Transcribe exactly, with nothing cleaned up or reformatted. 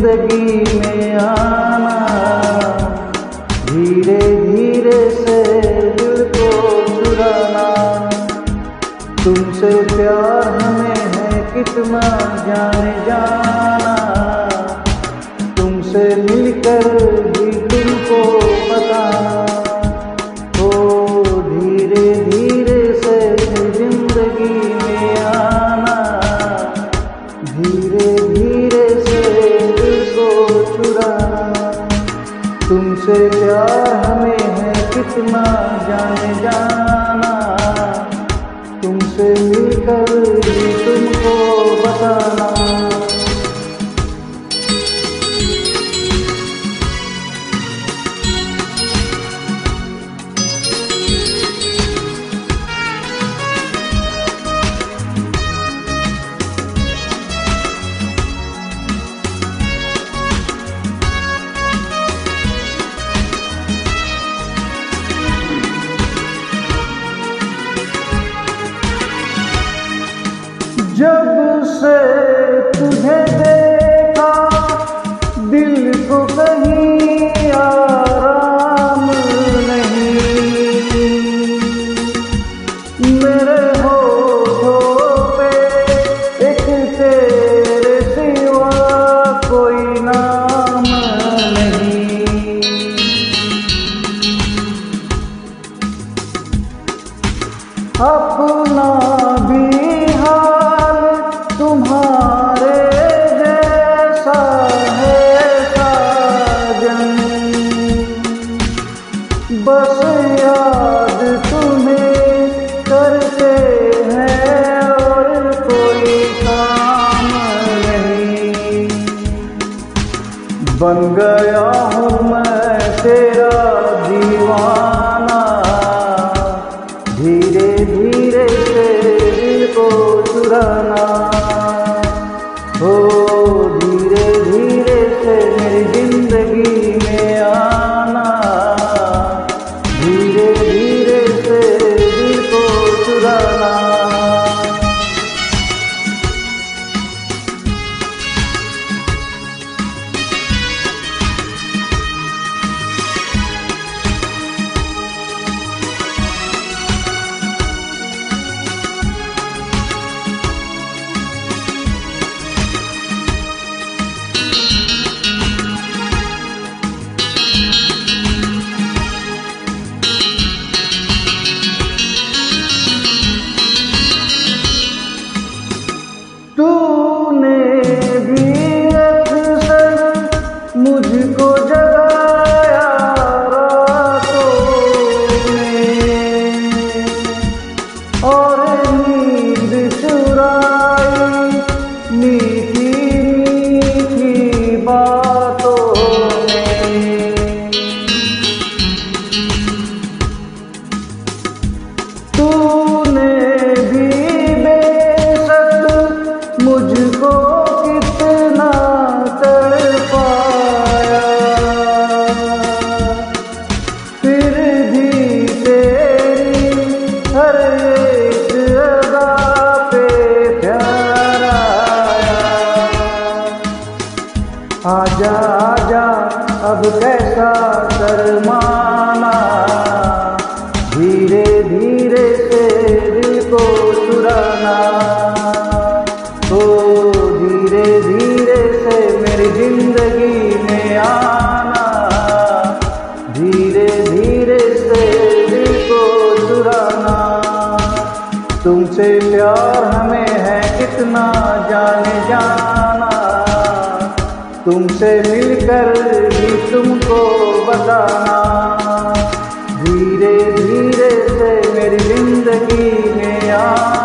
जिंदगी में आना, धीरे धीरे से दिल को चुराना। तुमसे प्यार हमें है कितना जाने जाना, तुमसे मिलकर भी तुमको बताना। ओ धीरे धीरे से जिंदगी में आना, धीरे धीरे से दिल को चुराना। तुमसे प्यार हमें है कितना जाने जाना, तुमसे मिलकर भी तुमको बताना। जब से तुझे देखा दिल को कहीं आराम नहीं, मेरे होठों पे एक तेरे सिवा कोई नाम नहीं। अपना भी तुम्हारे जैसा है साजन, बस याद तुम्हें करते हैं और कोई काम नहीं। बन गया हूँ मैं तेरा दीवाना, धीरे धीरे से दिल को चुराना। ओ धीरे धीरे से मेरी जिंदगी में आना, धीरे धीरे से दिल को चुराना। तूने भी अक्सर मुझको जगाया रातों में, और नींद चुराई मीठी मीठी बातों में। तूने भी मुझको कितना तड़पाया, फिर भी तेरी हर एक अदा पे प्यार आया। आजा आजा अब कैसा शर्माना, धीरे धीरे से दिल को चुराना। ओ धीरे धीरे से मेरी जिंदगी में आना, धीरे धीरे से दिल को चुराना। तुमसे प्यार हमें है कितना जाने जाना, तुमसे मिलकर भी तुमको बताना। धीरे धीरे से मेरी जिंदगी में आना,